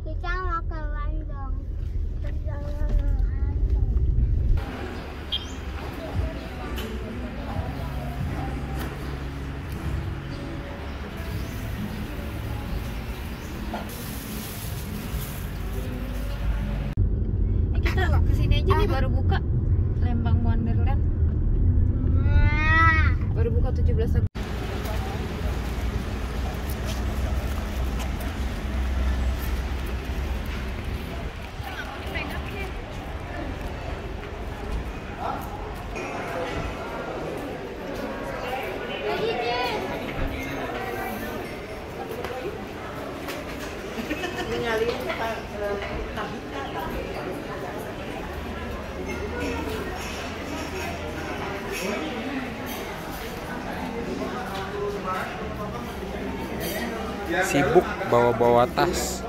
Kita mau ke Bandung. Kita kesini aja nih, baru buka Lembang Wonderland. Baru buka 17 Agustus. Sibuk bawa-bawa tas.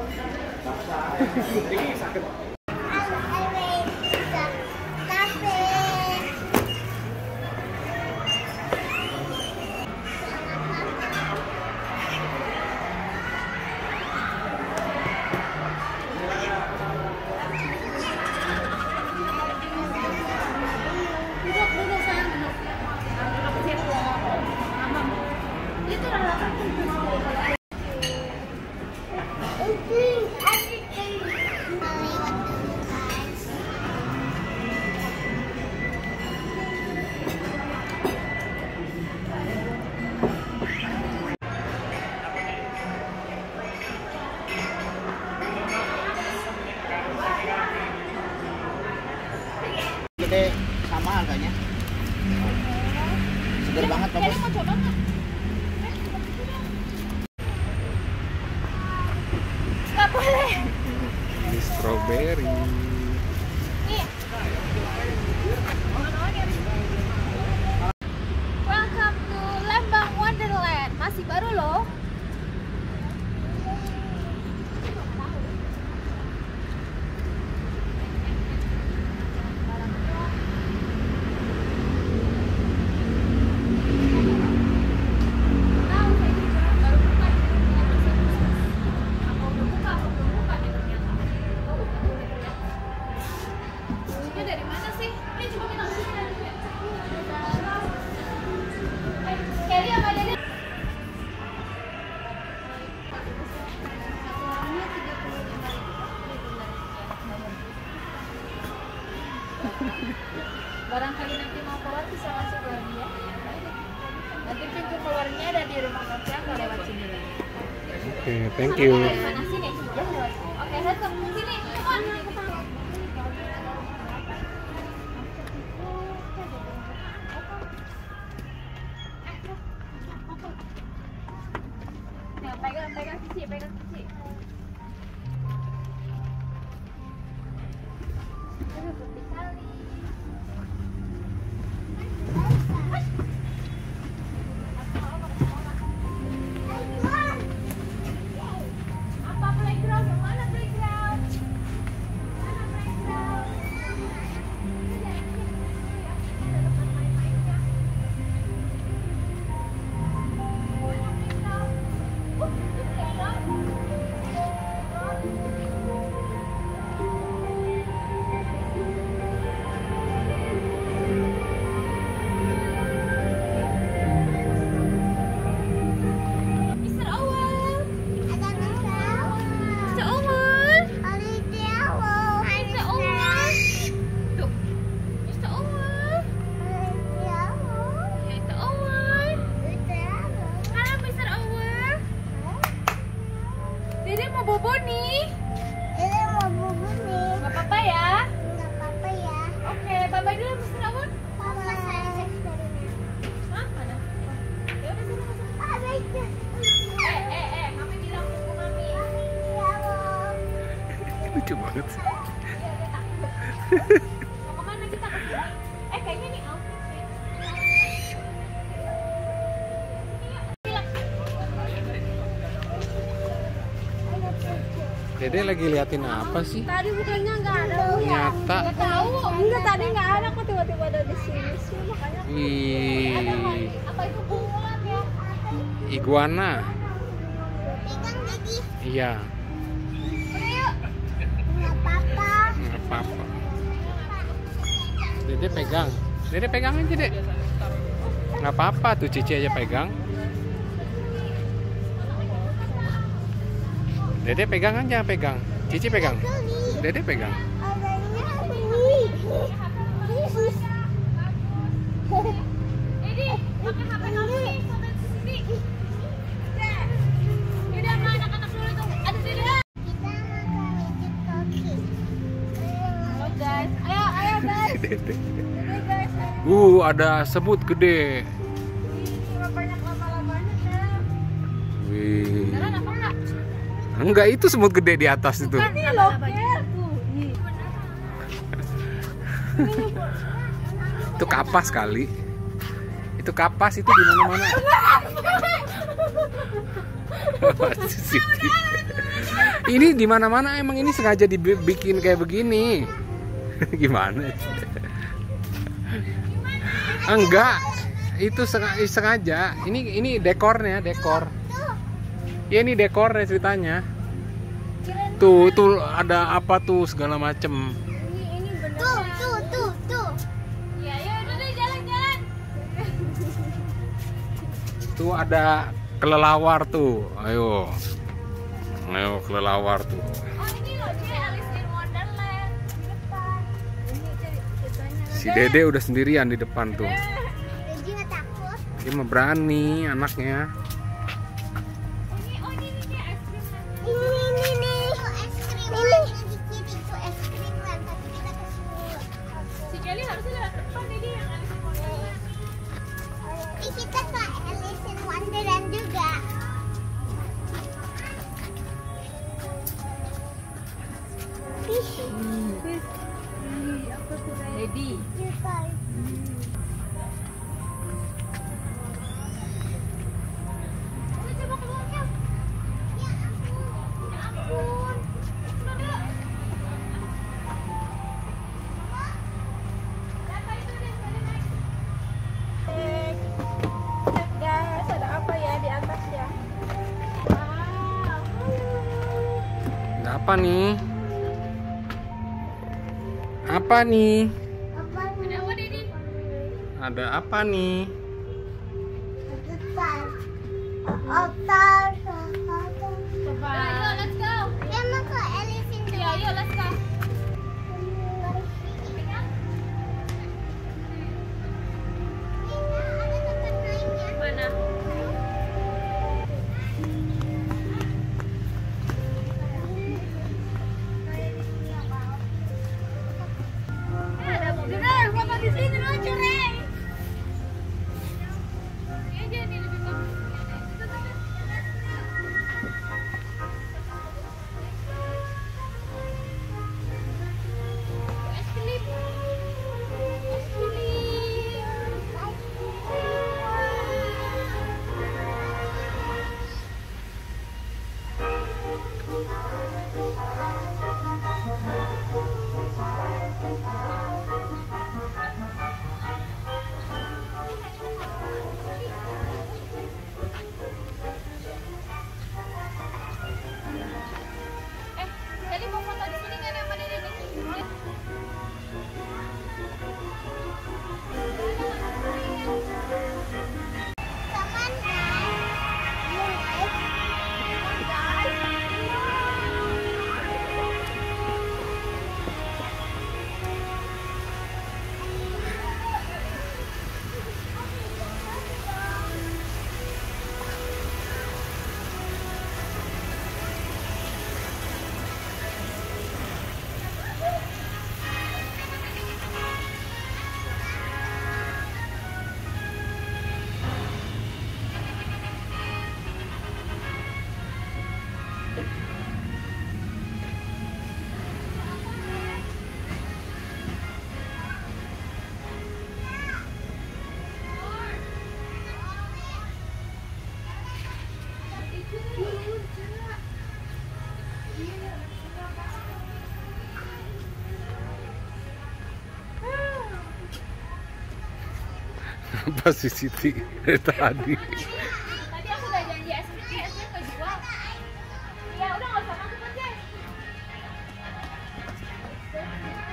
Gede sama harganya. Seger banget bagus. Mau coba nggak? Nggak boleh. Ini strawberry. Nih. Welcome to Lembang Wonderland. Masih baru loh. Barangkali nanti mau keluar bisa masuk lagi ya. Nanti pintu keluarnya ada di rumah kaca, kalau lewat sini. Oke, thank you. Dari mana sini? Ya, lewat. Oke, datang sini. Come on. Nah, pegang Cici, pegang Cici. Aduh, putih kali. Apa playground? Yang mana playground? Mana playground? Dede mau bobo nih. Ini mau bubur nih. Gak apa-apa ya. Nggak apa-apa ya. Oke, bye-bye dulu Mr. Awun. Mama saya eksperimen. Hah? Mana? Ya udah sana masuk. Ada itu. Mami bilang tunggu Mami. Ya Allah. Lucu banget sih. Mau kemana kita ke sini? Kayaknya nih outfit sih. Dede lagi liatin apa sih? Tadi bukannya nggak ada. Nyata. Gak tahu. Enggak, tadi nggak ada, kok tiba-tiba ada di sini sih, makanya. Wih, Apa itu bunglon ya? iguana. Pegang Dedi. Iya. Udah yuk. apa-apa. Dede pegang. Dede pegang aja, Dek. Nggak apa-apa tuh, Cici aja pegang. Dede pegang aja, pegang. Cici pegang. Dede pegang. Guys, ayo guys. Dede. Ini guys, Ada semut gede. ini banyak lama-lamanya kan. Wih. Jalan apa enggak? Enggak, itu semut gede di atas itu. Ini loh, Ker. Tuh, nih. Itu kapas kali. Itu kapas itu di mana-mana. Ini di mana-mana emang ini sengaja dibikin kayak begini. Gimana? Enggak. Itu sengaja. Ini dekornya, dekor. Ya ini dekornya ceritanya. Tuh ada apa tuh segala macem. Ini bener. Tuh. Ya, udah deh jalan-jalan. Tuh ada kelelawar tuh. Ayo kelelawar tuh. Oh, ini loh, dia Alice in Wonderland di depan. Ini ceritanya. Si Dede udah sendirian di depan tuh. Jadi nggak takut. Dia mah berani anaknya. Ini dia es krim. Ini. Es krim. Ini itu es krim kan. Tapi kita kesini. Si Kelly harusnya lewat depan nih, dia yang Alice in Wonderland. Ini kita ke Alice in Wonderland juga. Lady. Guys, ada apa ya di atas ya? Wow. Ada apa nih? Apa nih? Ada apa, Dedi? Ada apa nih? Otak. Coba. Ayo, let's go. Emang ke Alice in Iya, ayo, let's go. Mana? Ada mobil. Foto di sini lucu, Rey. Ini aja nih lebih bagus. Es krim. Es Jadi mau foto di sini nggak sama Dede nih? Apa sih Siti dari tadi? Tadi aku udah janji es krim nggak jual. Ya udah nggak usah masuk aja.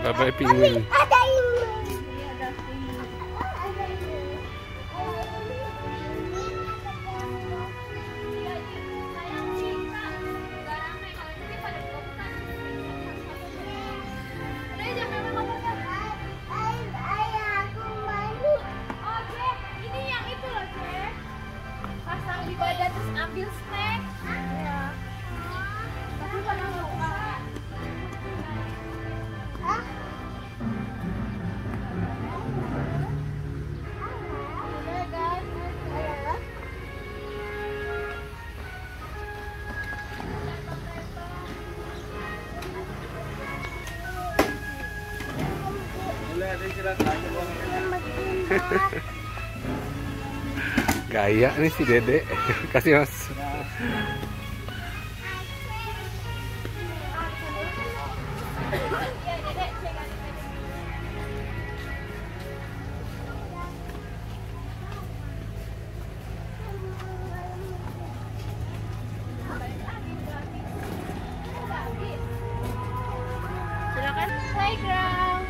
Bye-bye penguin. Ada ini. Ini ada ini. Ada ini. Sayang sih, Kak. Nggak ramai. Kalau ini pada buka-buka. Udah, jangan lama-lama, Kak. Ayah, aku mandi. Oh, Cek. Ini yang itu loh, Cek. Pasang di badan terus ambil snack. Iya. Tapi pada buka. Ah. Udah, guys. Ayah. Gaya nih si Dede. Kasih Mas. Iya, Dedek, Cek. Silakan playground.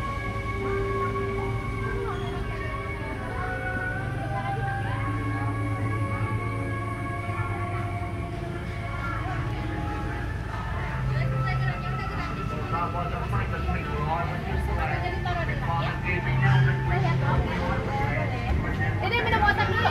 Jadi taruh di tas ya. Lihat dong. Dede minum water dulu.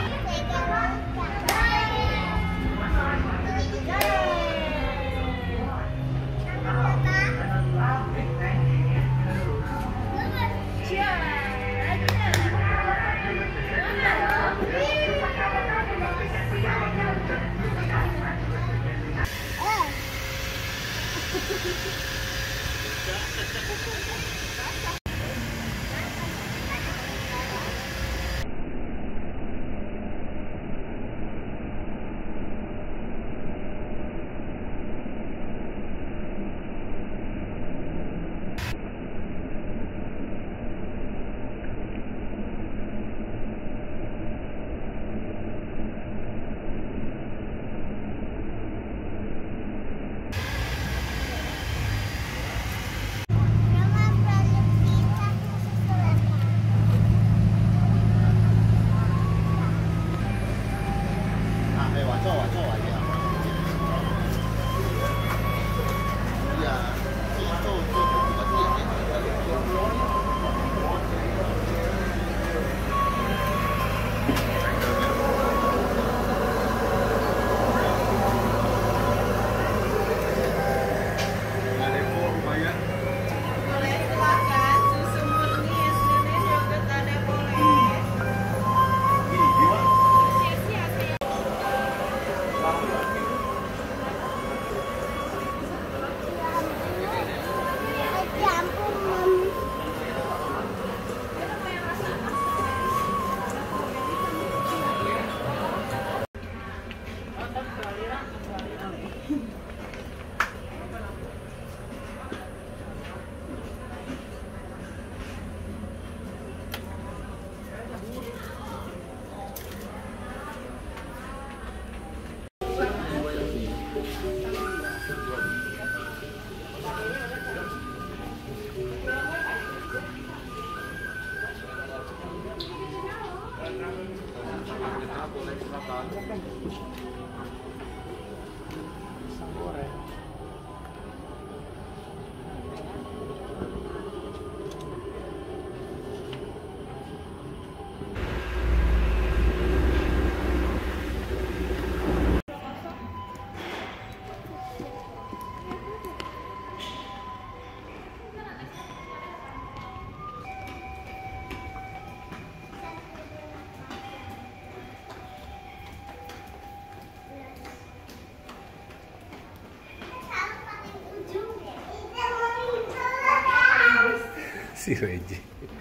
Si Reji.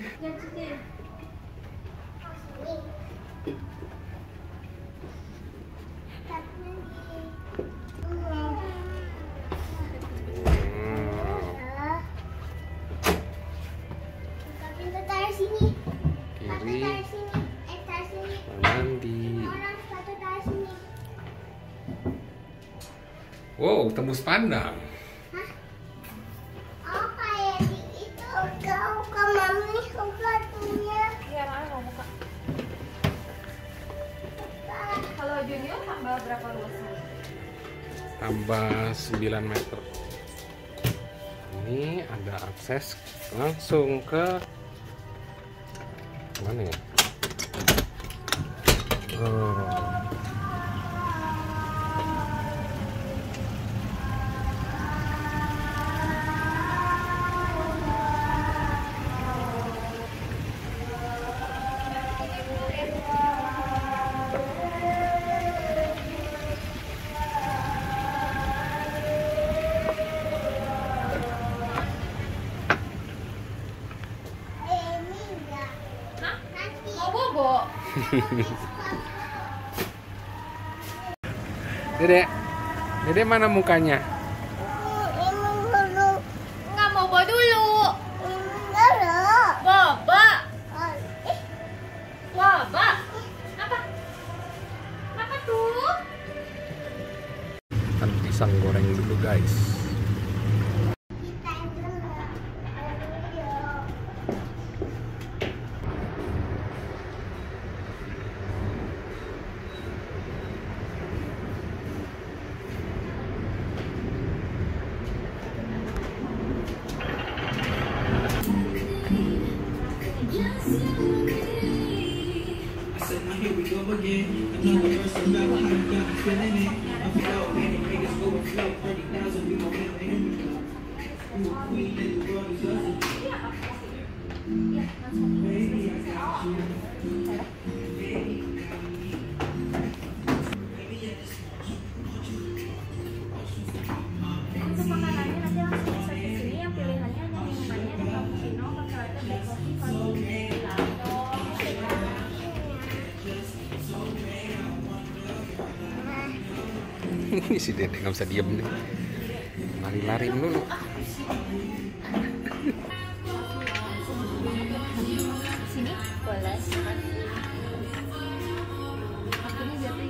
Kiri. Mandi. Wow, tembus pandang. Oh, kayak di itu. Kalau junior tambah berapa luasnya? Tambah 9 meter. Ini ada akses langsung ke mana ya? Ini enggak. Hah? Nanti. Mau bobo? Dedek, Dedek mana mukanya? Ini dulu. Nggak mau bobo dulu. Ini dulu. Bobo. Oh, Bobo. Apa? Apa tuh? Kan pisang goreng dulu guys. kita dulu. Ayo. I said, now here we go again. Another verse about how you got me feeling it. I feel man, it make us overflow. 30,000, we gon' never end it. You a queen and the world is yours. Baby, I got you. Untuk makanannya nanti langsung bisa ke sini. Yang pilihannya hanya minumannya ada cappuccino, pakai latte, black coffee, vanilla, Ini si Dedek nggak bisa diem nih. Lari-lari dulu. sini boleh. Akhirnya jatuh.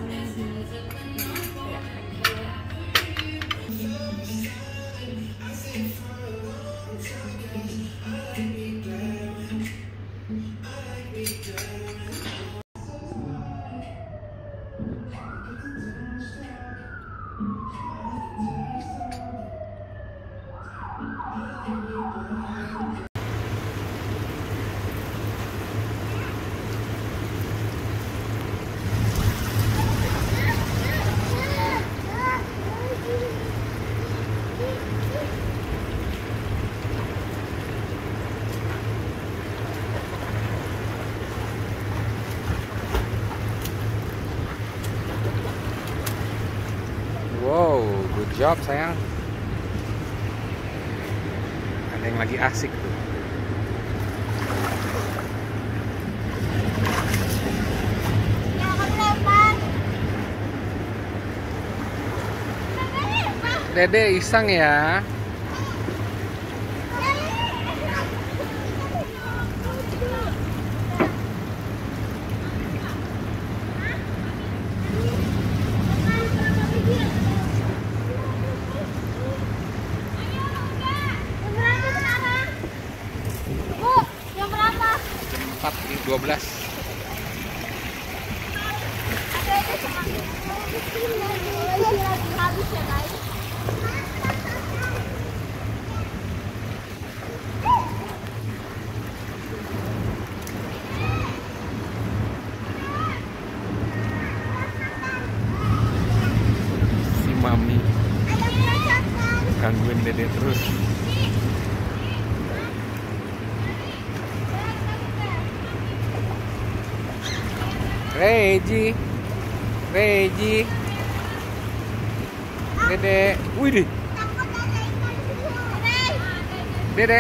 Wow, good job sayang. Ada yang lagi asik tuh. Jangan lempar. Dede iseng ya. Yang berapa? 4, 12. Habis ya guys. Si Mami Ada perosotan. gangguin Dede terus. Reji, Dede, wih deh, Takut ada ikan hiu. Dede.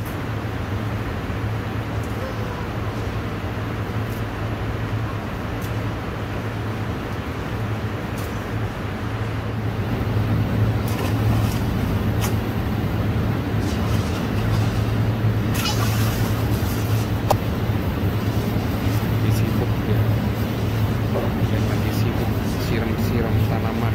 Lagi sibuk ya, dan lagi sibuk siram-siram tanaman.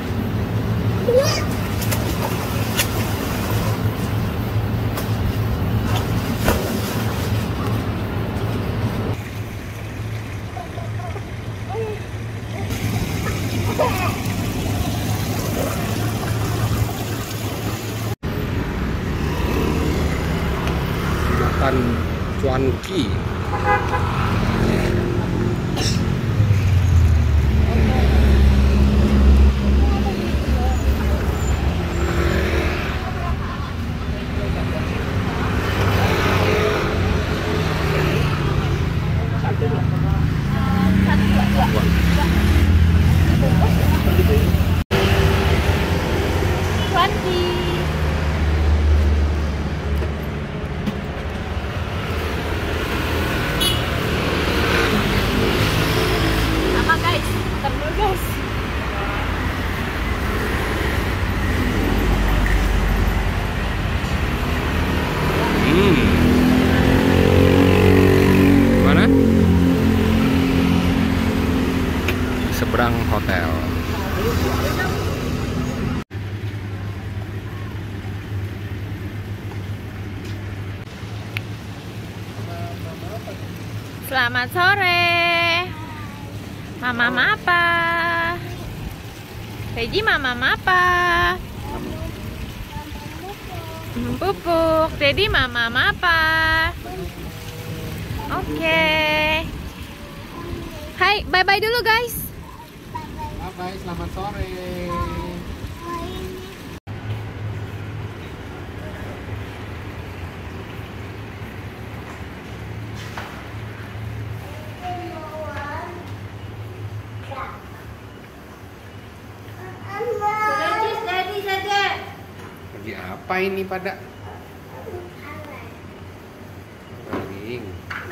Sultan Cuanki. Sama guys, bentar dulu guys. Mana? Di seberang hotel. Selamat sore. Mama apa? Reji mama apa? Pupuk. Dedi mama apa? Oke. Hai, bye-bye dulu guys. Bye, selamat sore. Lagi apa ini pada? Baring.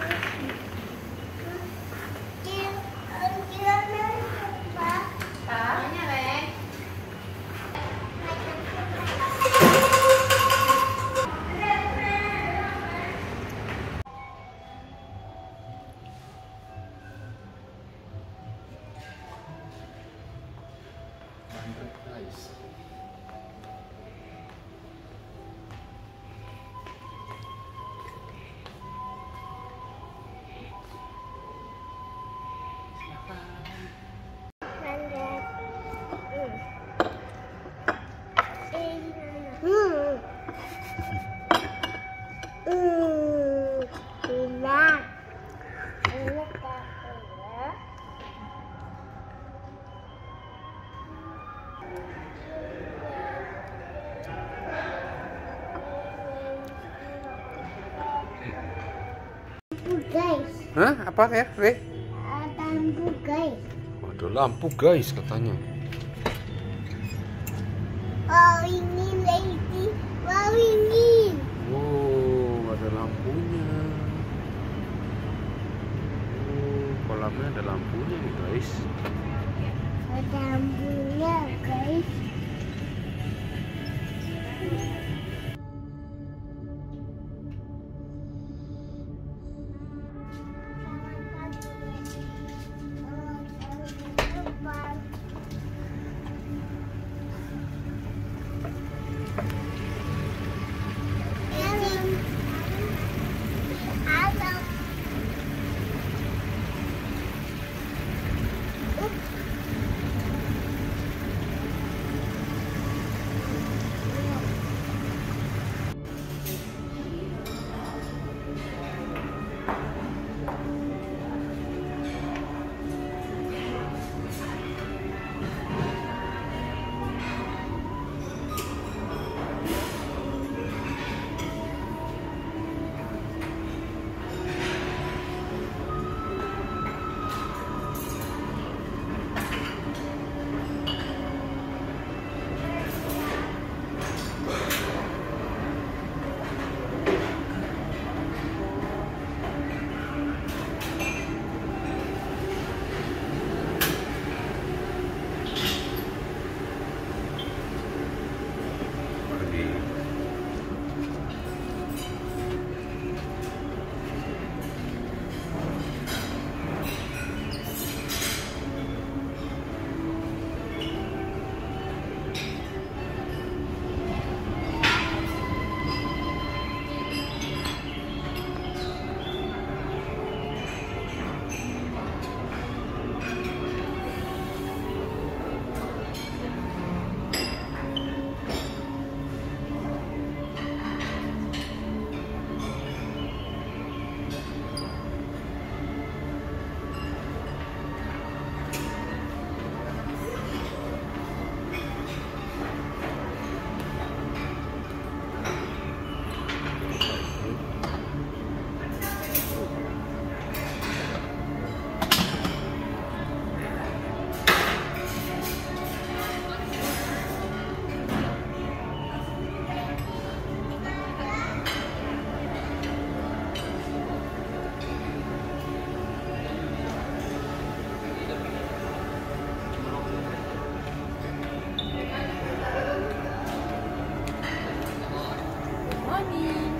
Guys, Hah? Apa ya, Re? lampu guys. Ada lampu guys katanya. Oh ini lady, wow ini. Oh, ada lampunya. Oh, kolamnya ada lampunya nih guys. Ada lampunya guys. morning.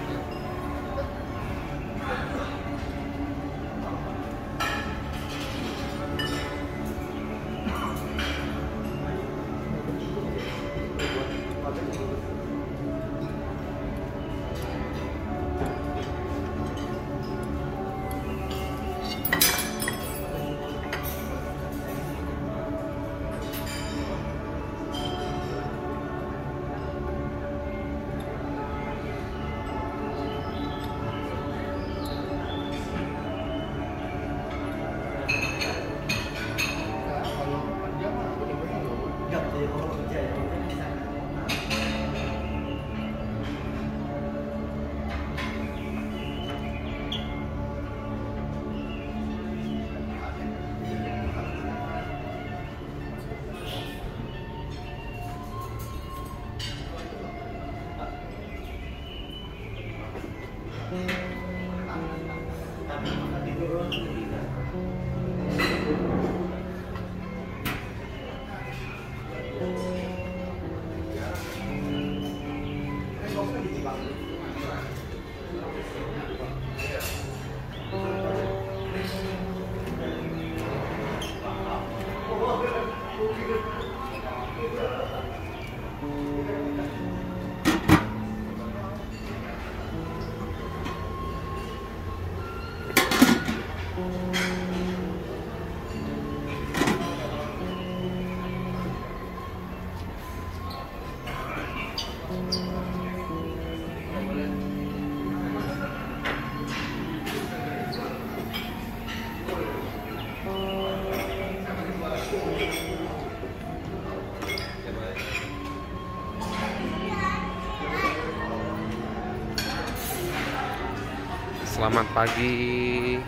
Selamat pagi.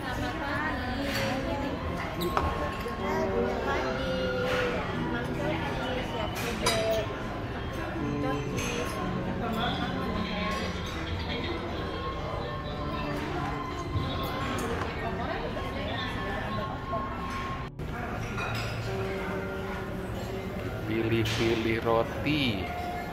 Pilih-pilih roti.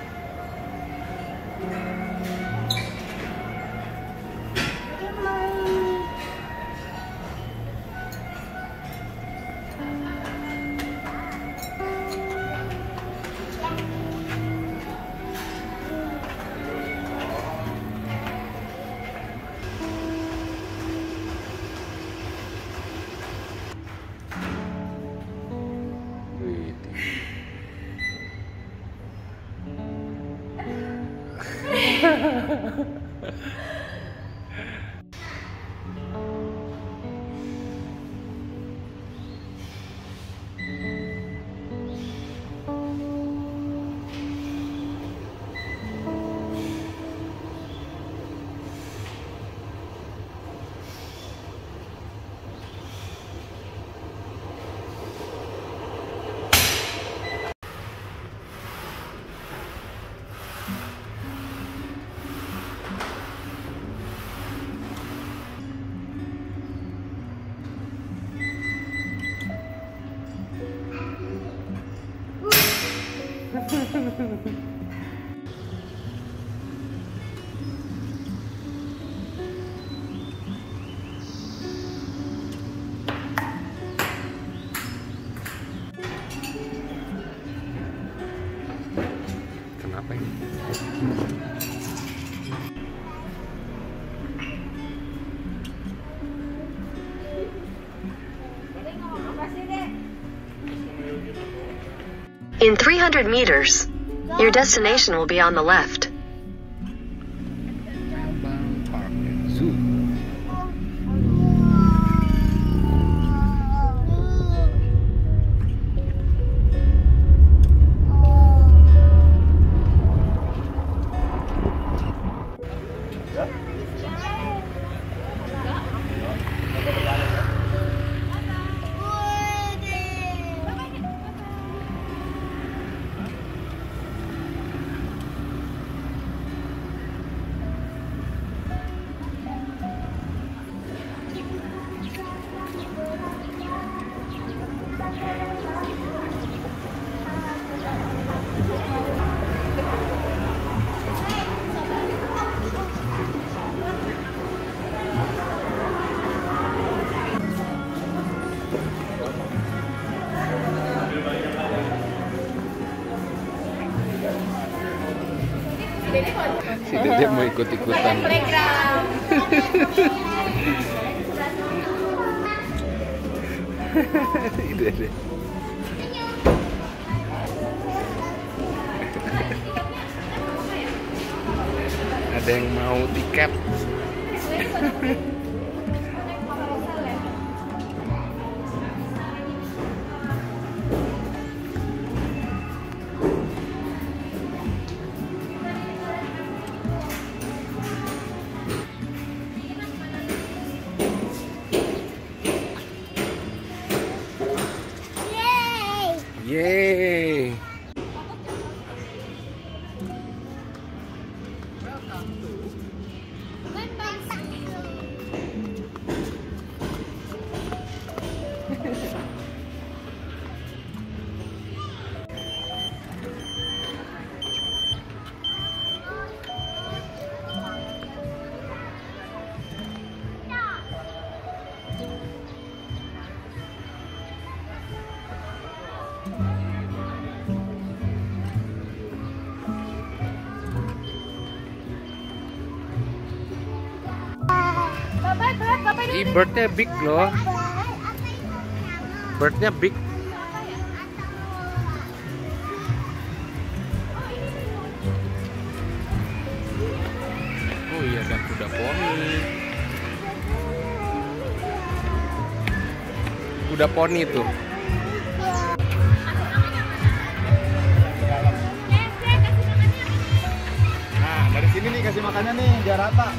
Kenapa ini? In 300 meters, your destination will be on the left. Abang Park and Zoo. Si Dede mau ikut-ikutan. Playground. Si Dede. Ada yang mau tiket. Yeay. Ih, birdnya big loh. Birdnya big. Oh iya, ada kuda poni. Kuda poni tuh. Nah, dari sini nih kasih makannya nih, biar rata.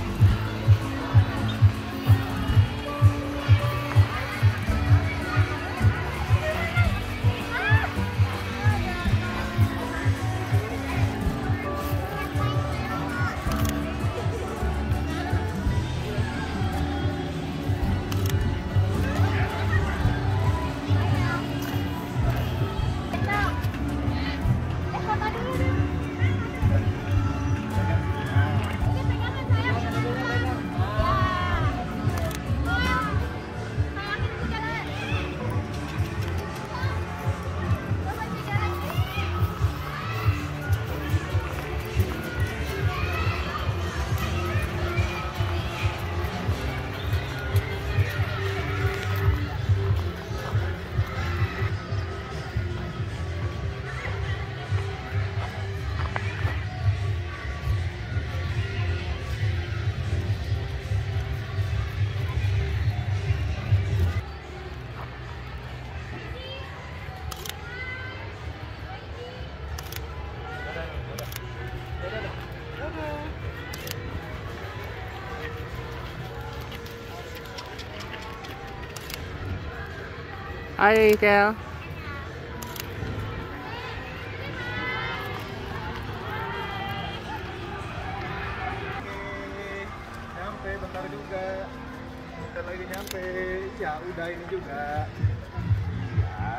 Hai, Kel. Nyampe bentar juga. Bentar lagi nyampe. Ya udah ini juga. Ya.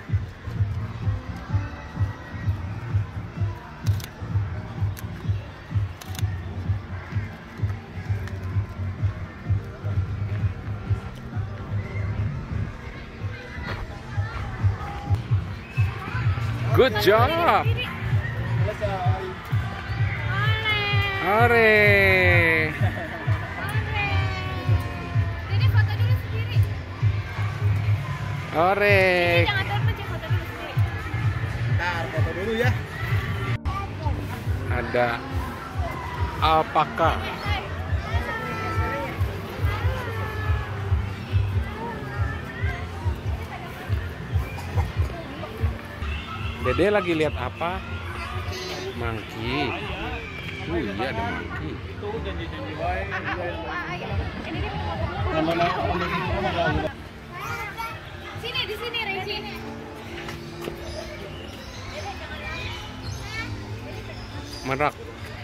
Good job. Selesai. Ore. Dede foto dulu sendiri. Ore. Jangan terus foto dulu sendiri. Ntar foto dulu ya. Ada alpaka. Dede lagi lihat apa? Monkey. Iya, ada monkey. Itu janji-janji baik. Sini di sini Regi. Merak.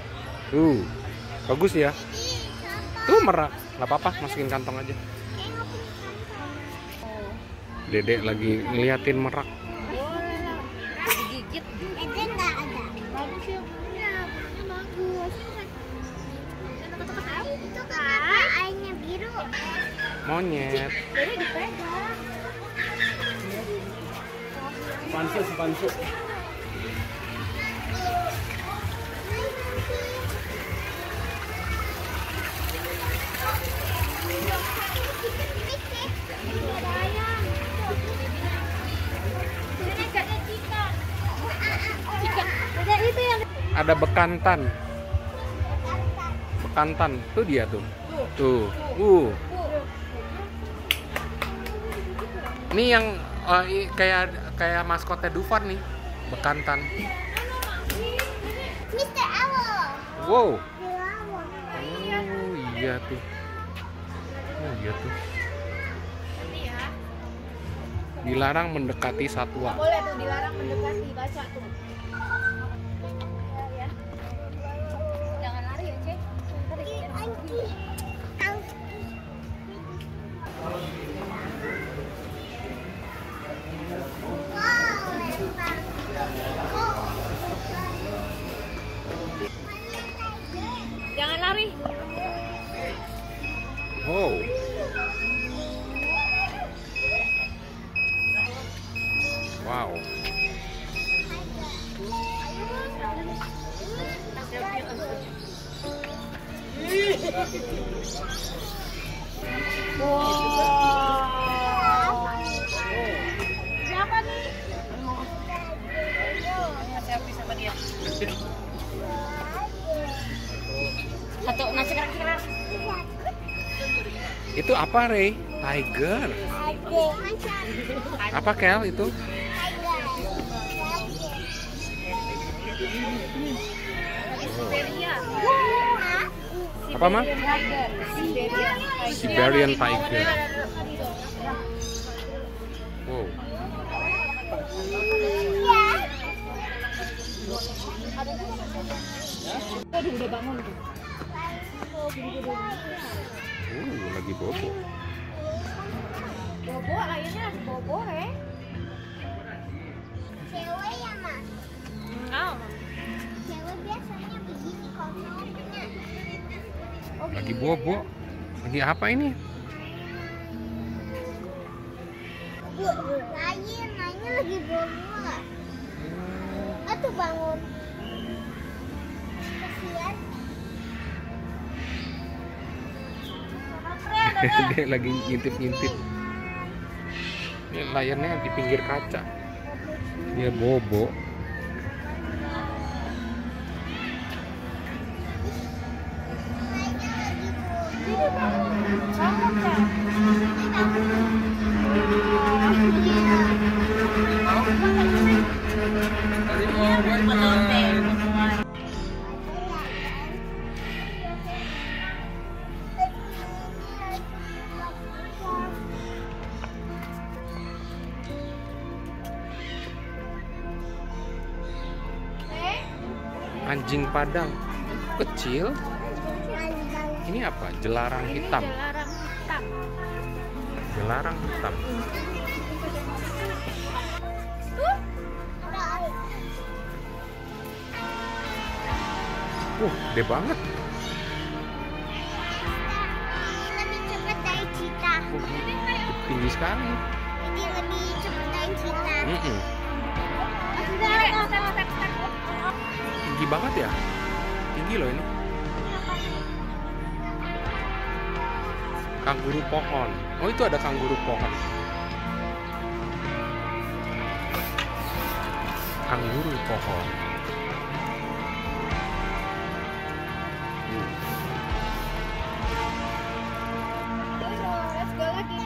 Bagus ya. Tuh merak. Nggak apa-apa, masukin kantong aja. Dede lagi ngeliatin merak. Digigit. Itu nggak ada. Bagus ya. Ya, bagus. Itu kenapa airnya biru? Monyet. Jadi dipegang. Pansus. ada bekantan. Bekantan, tuh dia tuh. Tuh. Ini yang kayak maskotnya Dufan nih, bekantan. Mr. Owl. Wow. Iya. Oh iya tuh. Oh iya tuh. Ini ya. Dilarang mendekati satwa. Boleh tuh dilarang mendekati, baca tuh. Ya. Jangan lari ya, Cek. Jangan lari. Wow. Wow. Siapa nih? Selfie sama dia. Satu nasi kerang-kerang. Itu apa, Rey? Tiger. Apa, Kel, itu? Siberia. Apa, Ma? Tiger. Siberian tiger. Wow. Aduh, udah bangun tuh. Lagi bobo. Bobo, akhirnya lagi bobo, Cewek ya, Mas? Oh. Cewek biasanya begini kosongnya. Lagi bobo. Lagi apa ini? Lainnya lagi bobo. Tuh bangun. Kasihan. Dia lagi ngintip-ngintip. Ini layarnya di pinggir kaca. Dia bobo. Anjing padang kecil. Ini apa? Jelarang hitam. Dilarang hitam. Jelarang hitam. Gede banget. Lebih cepat dari cheetah. Tinggi sekali. Ini lebih cepat dari cheetah. Tinggi banget ya. Tinggi loh ini. Kanguru pohon. Oh, itu ada kanguru pohon. Kanguru pohon. Let's go lagi.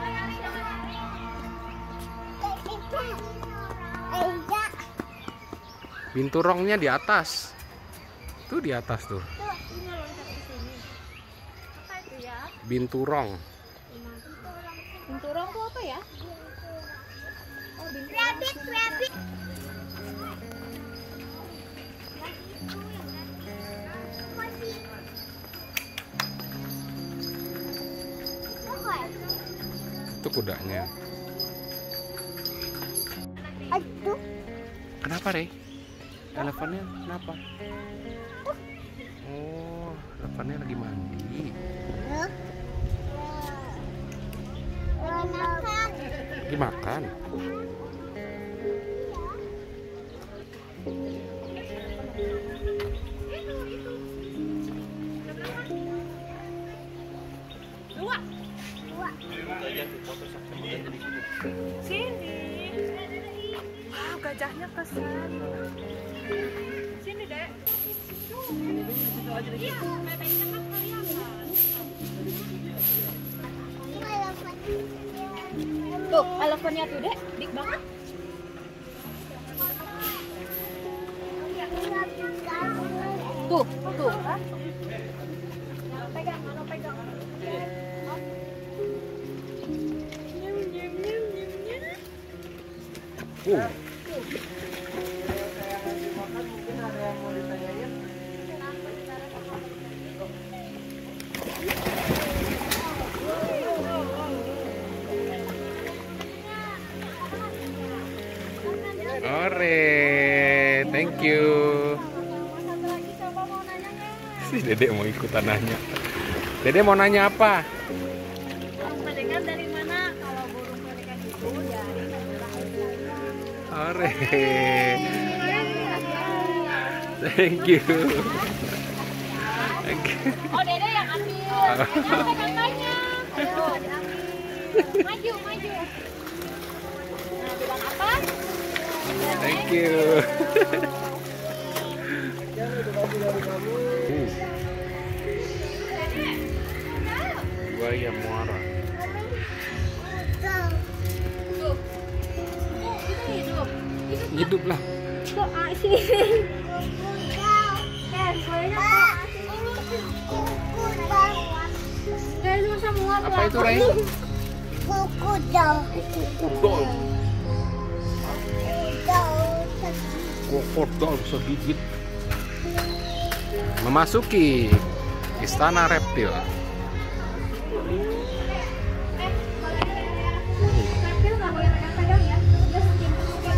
Binturongnya di atas. Tuh di atas tuh. Apa itu ya? Binturong. Binturong tuh apa ya? Oh, binturong. Rabbit. Itu kudanya. Aduh. Kenapa, Rey? Elefannya kenapa? Oh, elefannya lagi mandi. Lagi makan. Sini. Wow, gajahnya kesana. Sini, Dek. Tuh, elephantnya tuh dek, big banget. Tuh. Pegang, mana pegang. Ore, thank you. Satu lagi coba mau nanya nggak? Si Dedek mau ikutan nanya. Dedek mau nanya apa? Burung pelikan dari mana? Kalau burung pelikan itu dari negara Ore, thank you. Thank you. Oh, Dede yang ambil. Yang pegang banyak. Ayo, diambil. Maju. Nah, bilang apa? Thank you. Buaya muara. Tuh. Itu hidup. Hidup lah. Kok asin? Guys, masa muat Apa itu, Ray? Kuku-dau. Krokodil. Krokodil segigit. Memasuki istana reptil. Reptil nggak boleh pegang-pegang ya. Dia saking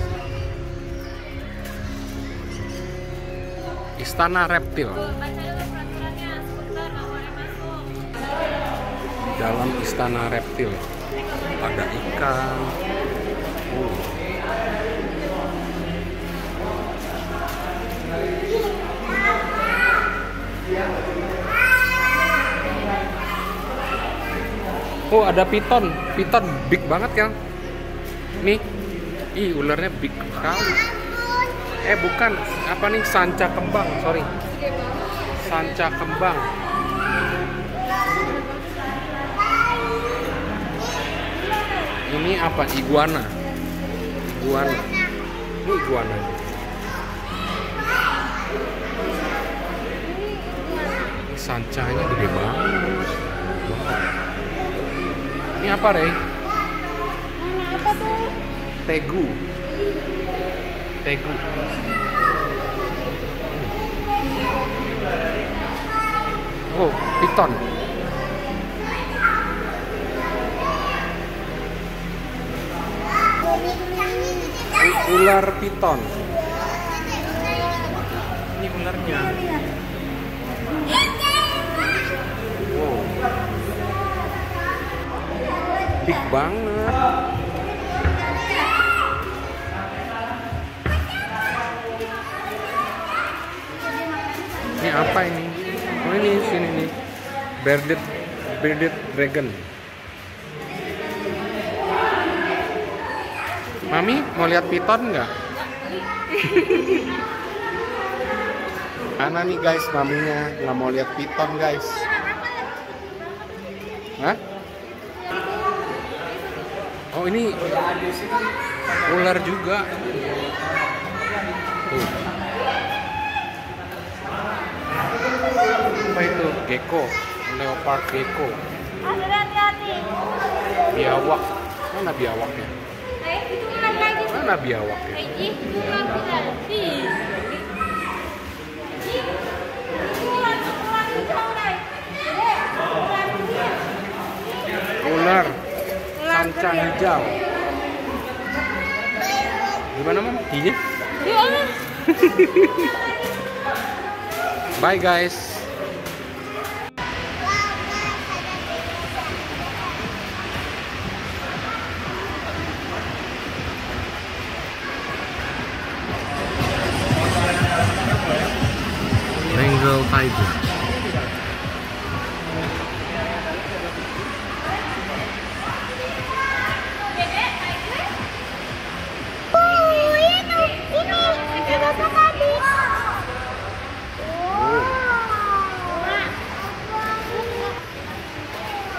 Istana reptil. baca dulu peraturannya, sebentar nggak boleh masuk. Dalam istana reptil ada ikan. Oh, ada piton big banget kan? Nih, ularnya big sekali. Bukan, apa nih, sanca kembang, sorry. Sanca kembang. Ini apa? Iguana. Ini iguana. Ini sancanya gede banget. Wow. Ini apa, Rey? Apa tuh? Tegu. Oh, piton. Ular piton. Ini ularnya. Wow. Big banget. Ini apa ini? Oh, ini sini nih. Bearded dragon. Mami mau lihat piton nggak? Karena nih guys, maminya nggak mau lihat piton guys. Hah? Oh, ini ular juga. Tuh. Apa itu? Gecko, leopard gecko. Hati-hati. Biawak. Mana biawaknya? Itu ular lagi. Mana biawaknya? Itu ular lagi. Ular sanca hijau. Gimana, Mam? Giginya? Bye guys. Bengal tiger.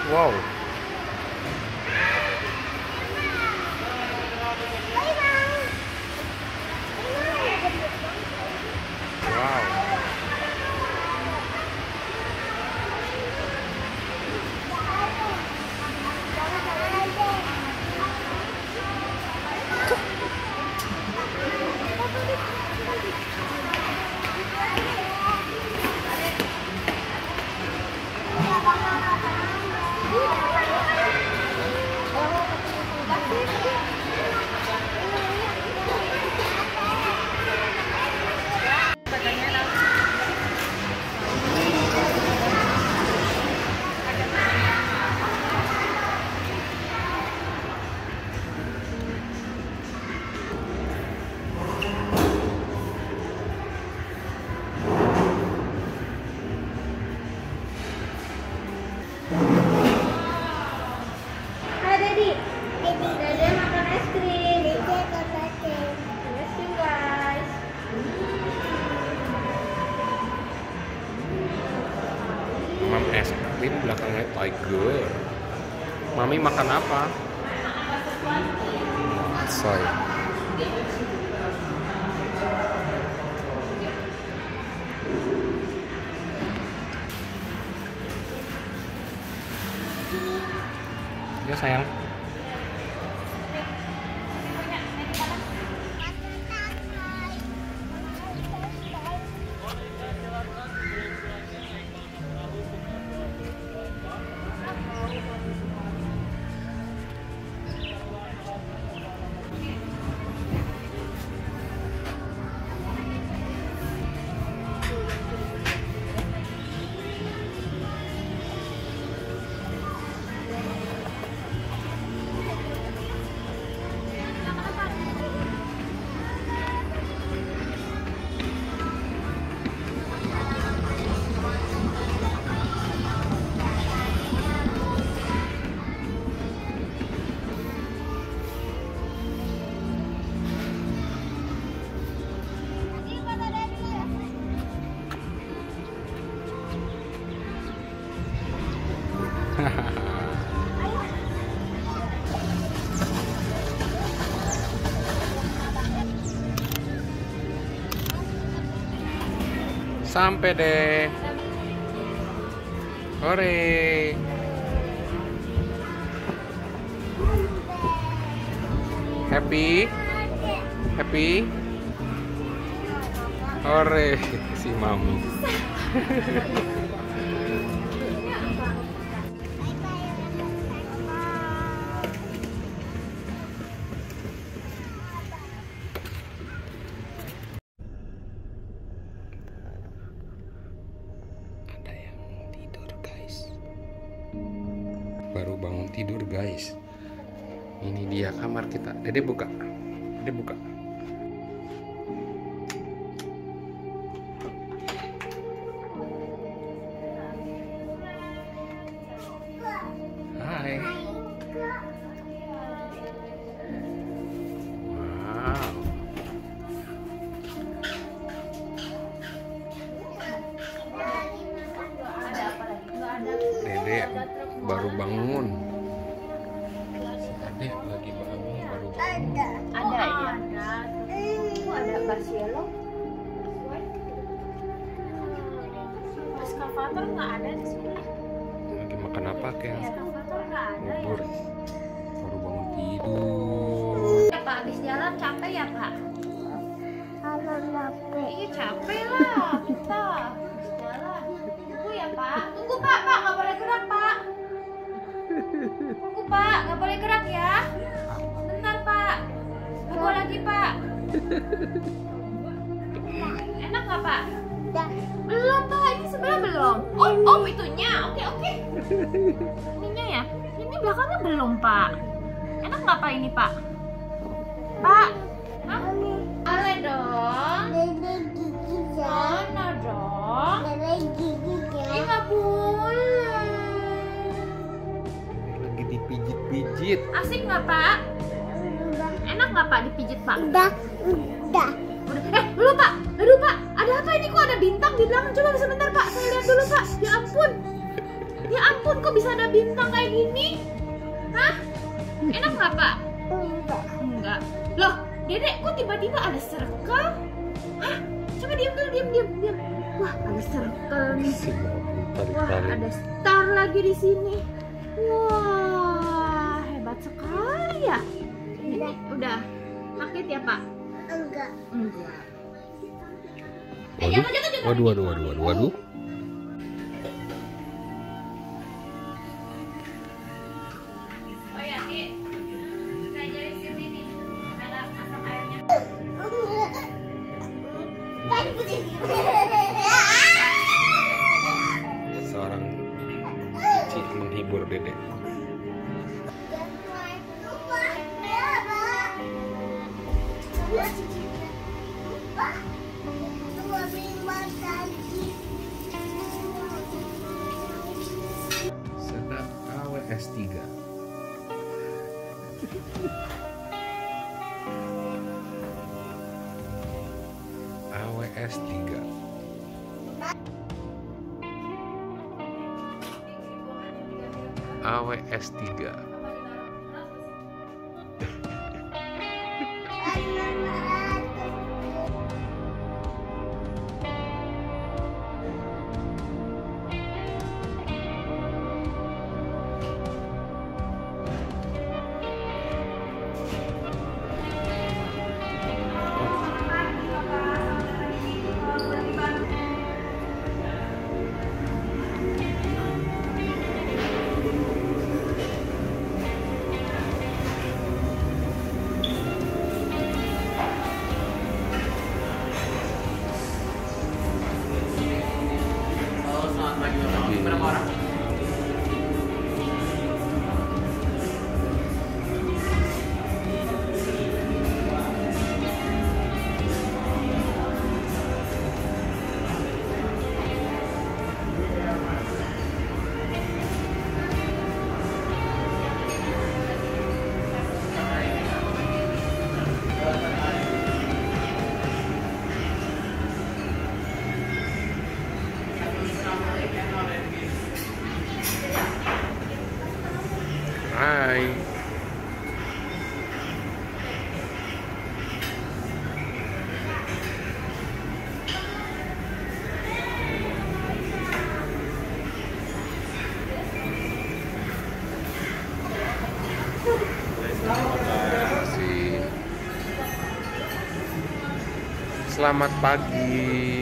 Wow. Wow. Hai Dedi. Dede makan es krim. Es krim guys. Mam es krim belakangnya tiger. Mami makan apa? Soy. Ya sayang. Sampai deh. Hore. Happy? Happy? Hore, si mami. Ada yang tidur, guys. Baru bangun tidur, guys. Ini dia kamar kita. Dede buka. Dede buka. Hai. Wow. Dede baru bangun. Dede lagi bangun baru bangun. Ada ya? Ada Barcielo. Eskavator nggak ada di sini. Lagi makan apa, Kel? Eskavator nggak ada ya. Bubur. Baru bangun tidur. Ya Pak, habis jalan capek ya Pak? Iya capek lah kita habis jalan. Tunggu ya Pak. Tunggu Pak, nggak boleh gerak Pak. Tunggu Pak, nggak boleh gerak ya. Bentar Pak. Tunggu lagi Pak. Enak nggak Pak? Belum Pak, ini sebelah belum. Oh itunya. Oke. Ininya ya. Ini belakangnya belum Pak. Enak nggak Pak ini Pak? Pak? Hah? Boleh dong. Mana dong? Ini nggak boleh. Lagi dipijit-pijit. Asik nggak Pak? Enak nggak Pak dipijit Pak? Udah. Dulu Pak. Aduh Pak, ada apa ini kok ada bintang di belakang? Coba sebentar Pak, saya lihat dulu Pak. Ya ampun. ampun, kok bisa ada bintang kayak gini? Hah? Enak nggak, Pak? Enggak. Enggak. Loh, Dedek, kok tiba-tiba ada circle? Hah? Coba diam dulu, diam. Wah, ada circle nih. Wah, ada star lagi di sini. Wah, hebat sekali ya. Ini udah paket ya, Pak? Enggak. Enggak. Waduh. Oh ya, Ki. Kita ajarin sini nih. Cara masak airnya. Seorang Cik menghibur Dedek. Sedap AWS 3. AWS 3. AWS 3. Hai. Selamat pagi.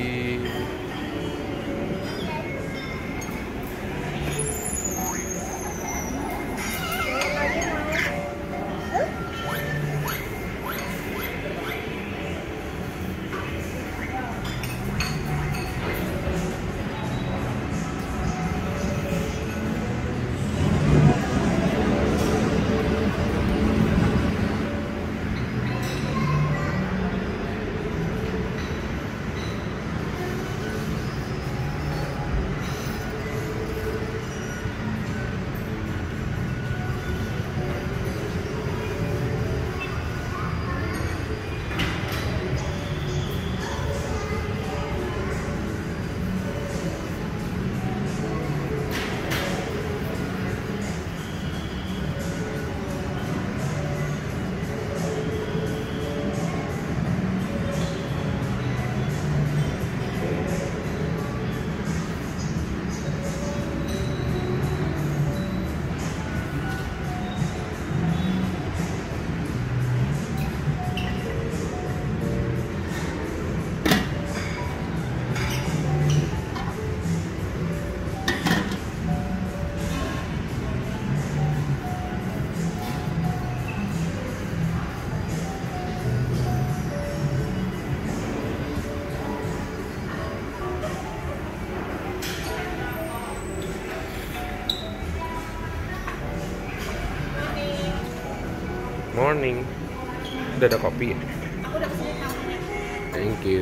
Morning. Udah ada kopi ya? Aku udah pesen kamarnya. Thank you.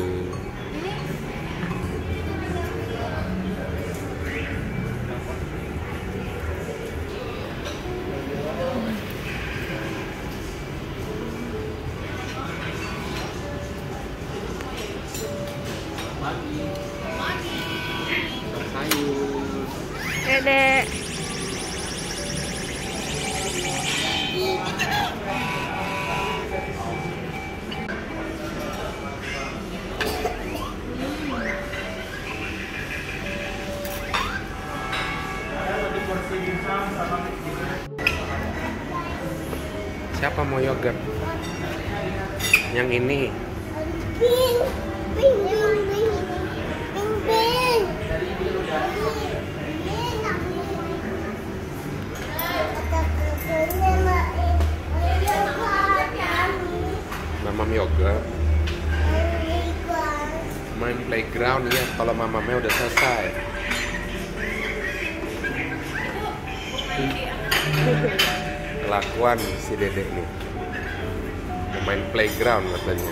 Sayur. Dedek. Siapa mau yogurt? Yang ini. Ping, ping, ping, ping, ping, ping. Mamam yogurt. Main playground ya, kalau mamamnya udah selesai. Kelakuan si dedek nih. Mau main playground katanya.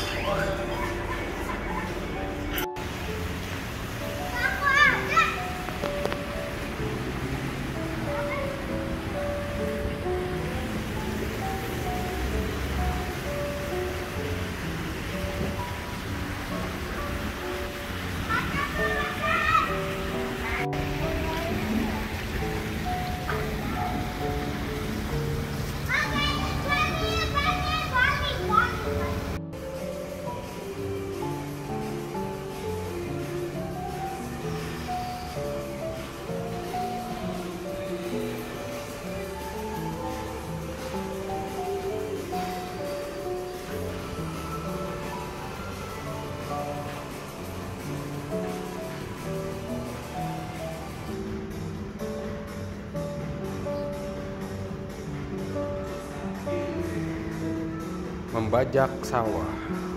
Membajak sawah.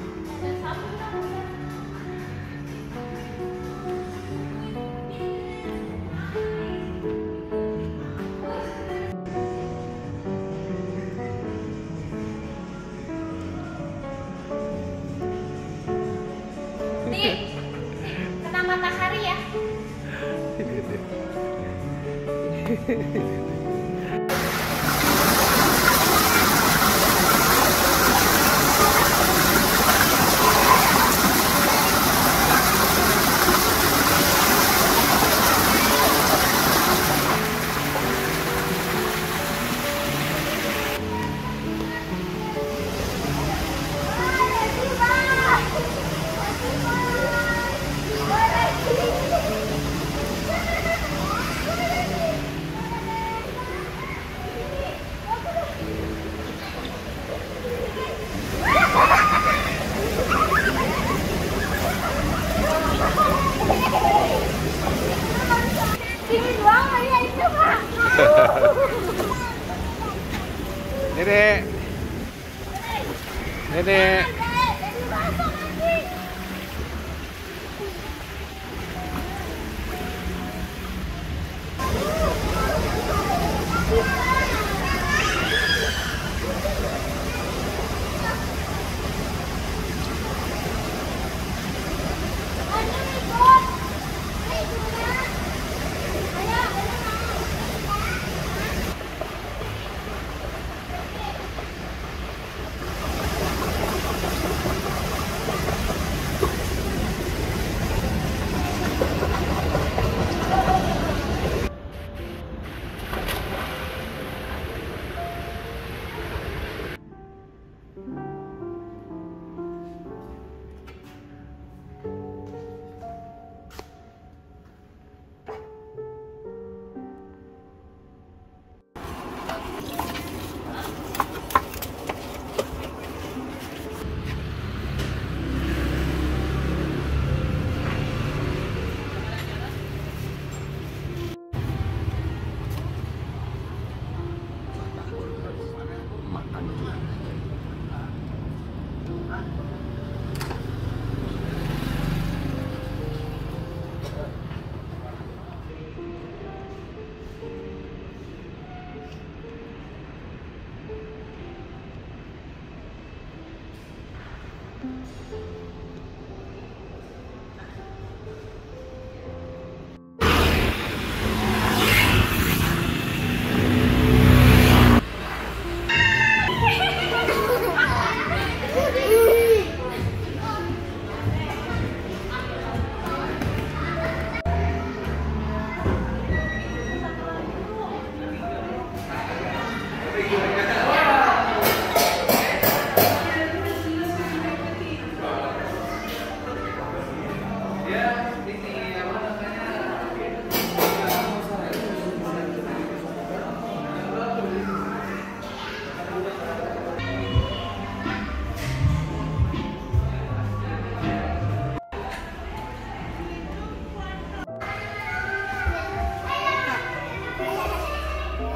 Nih, kena matahari ya. Dingin banget ya itu, Pak. Dedek. Dedek.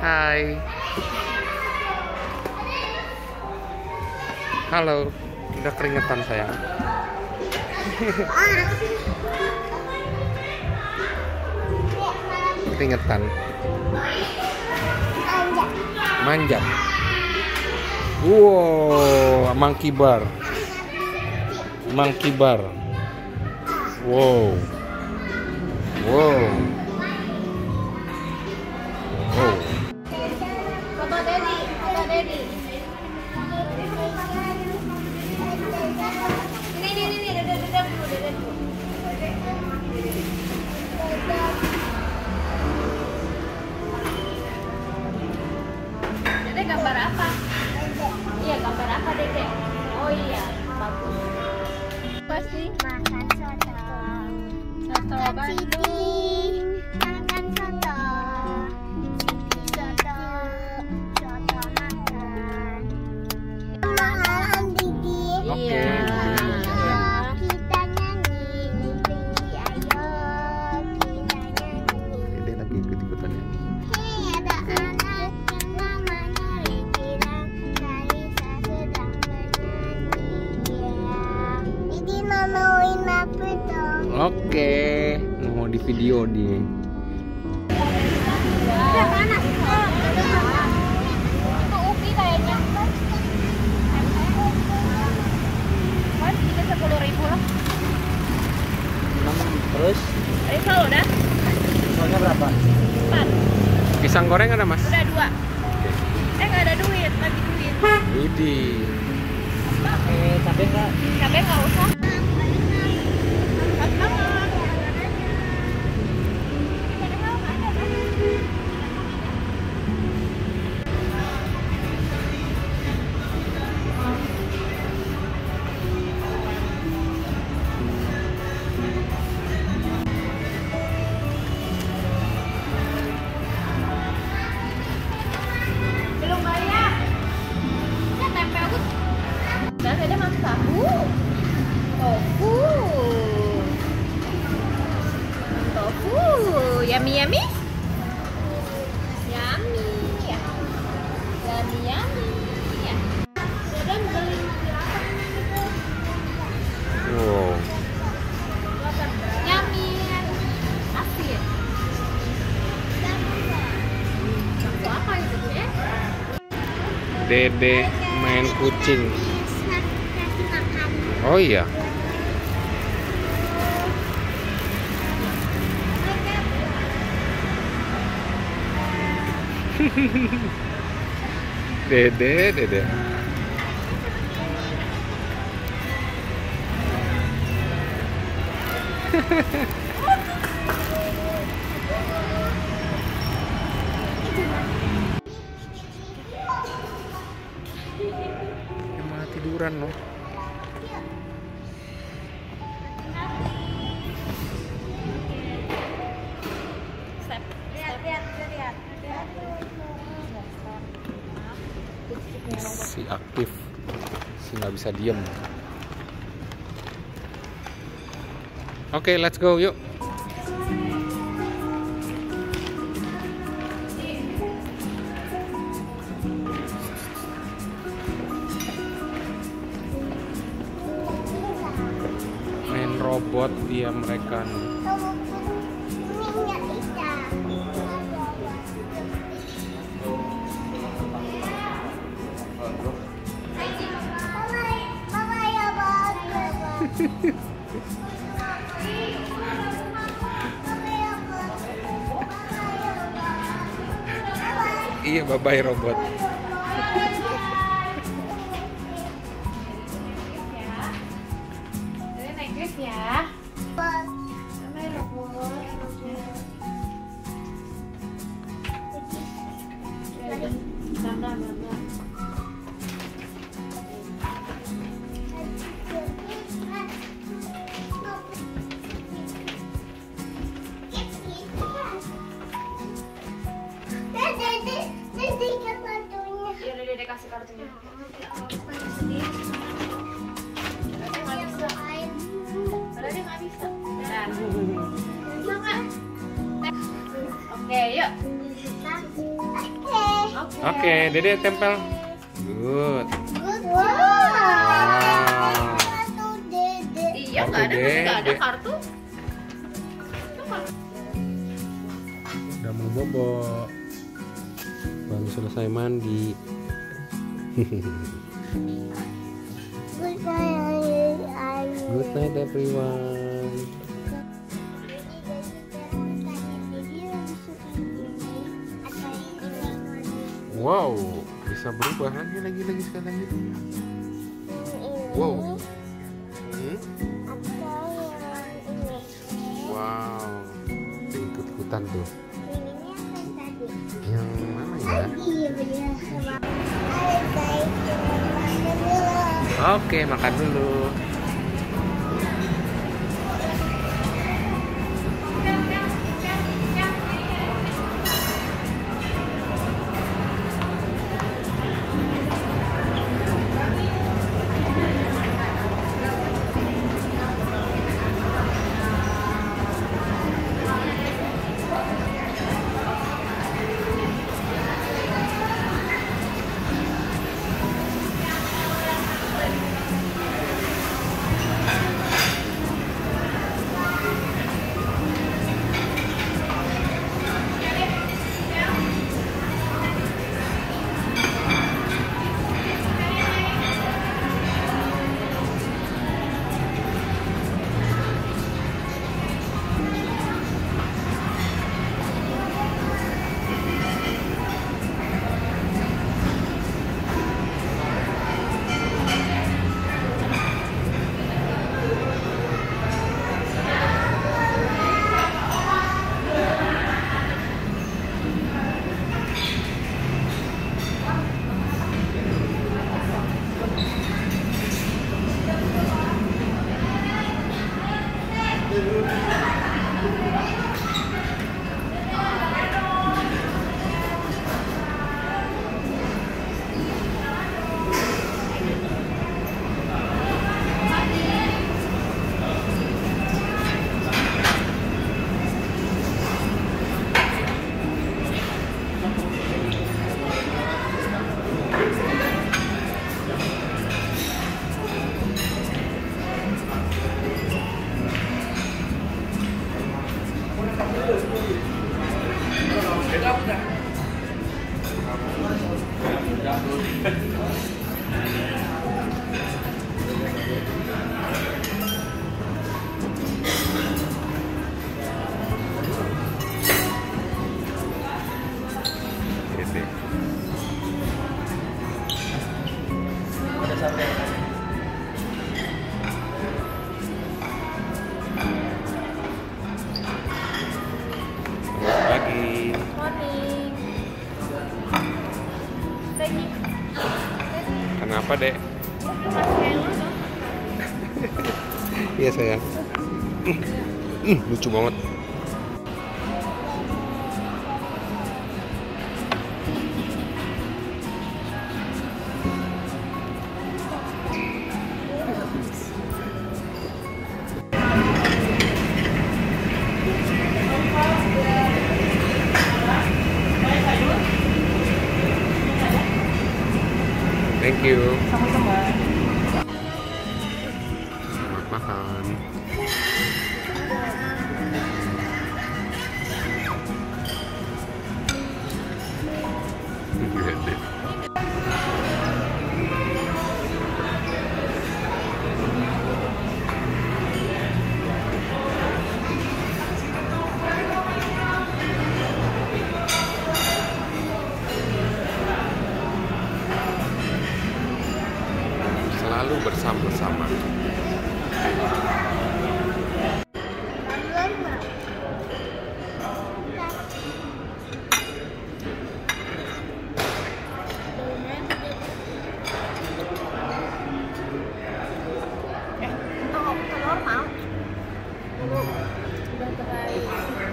Hai. Halo. Udah keringetan sayang. Keringetan. Manjat. Wow, monkey bar. Monkey bar. Wow. Wow. Wow. Papa Daddy, Papa Daddy. Ini, dada dulu. Dede gambar apa? Iya, gambar apa Dede? Oh iya, bagus. Pasti Makan soto. soto Bandung. Makan soto. Soto. Soto makan. Makan Didi. Oke. Iya. Kita nyanyi. Didi ayo. Kita nyanyi. Dede lagi ikut-ikutan ya. Hei, ada anak yang namanya Regina. Kalisa sedang bernyanyi. Didi mau mauin apa dong? Oke. Mau di video dia. Udah panas. Itu ubi kayaknya. Mas, kita 10.000 lah. Terus Tadi selalu udah? soalnya berapa? 4. Pisang goreng ada mas? Udah 2. Nggak ada duit, bagi duit. Widih. Cabai nggak? Cabai nggak usah. Belum bayar. Ya tempe aku. Dan ada masak tahu. Tofu. Tofu. Yummy yummy. Yummy. Ya. Yummy yummy. Ya. Dan beli berapa? Wow. Yummy. Asin. Campur apa itu ya? Dede main kucing. Kasih makan. Oh iya. Dede. Dia malah tiduran loh. Step. Lihat. Si aktif, si nggak bisa diem. Oke, let's go yuk. Main robot dia mereka nih. Ini nggak bisa. Mama ya bagus. Iya, bye-bye robot. Jadi naik lift ya. Bye robot. Bye. Ya udah Dede kasih kartunya. Padahal dia nggak bisa. Bentar. Bisa nggak? Oke, yuk. Oke. Oke, Dede tempel. Good. Kartu Dede. Iya, nggak ada Dede. kartu. Udah mau bobo. Baru selesai mandi. Good night everyone. Wow, bisa berubah lagi sekali lagi. Wow. Wow. Ikut-ikutan tuh. Yang mana ya? Oke, makan dulu. Kenapa, Dek? Iya, sayang. Lucu banget. Thank you. Sama-sama. Selamat makan. Gede. Selalu bersama-sama. Telur mau? Udah terbaik.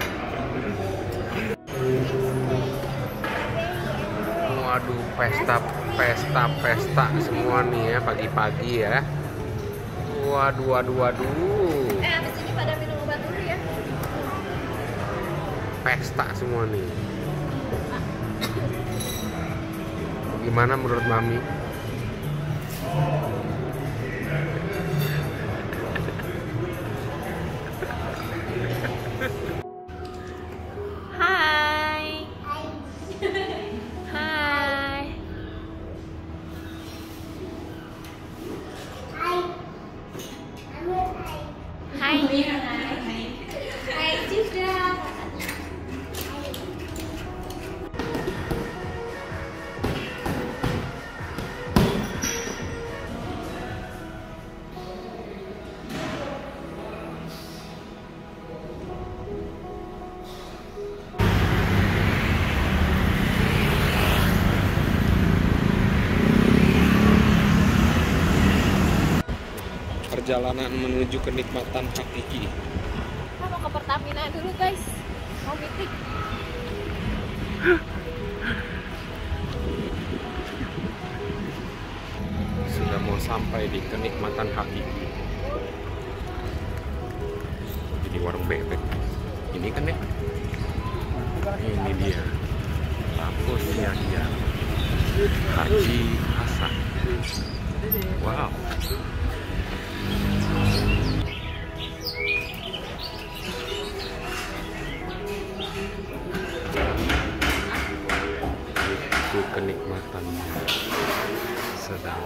Waduh, pesta semua nih ya pagi-pagi ya. Waduh. Abis ini pada minum obat dulu ya. Pesta semua nih. Gimana menurut Mami? Hai. Hai. Hai. Hai juga. Perjalanan menuju kenikmatan hakiki. Kita mau ke Pertamina dulu guys. Mau meeting. Sudah mau sampai di kenikmatan hakiki. Jadi warung bebek. Ini kan ya? Ini dia. Kampusnya dia. Haji Hasan. Wow. Itu kenikmatannya sedang.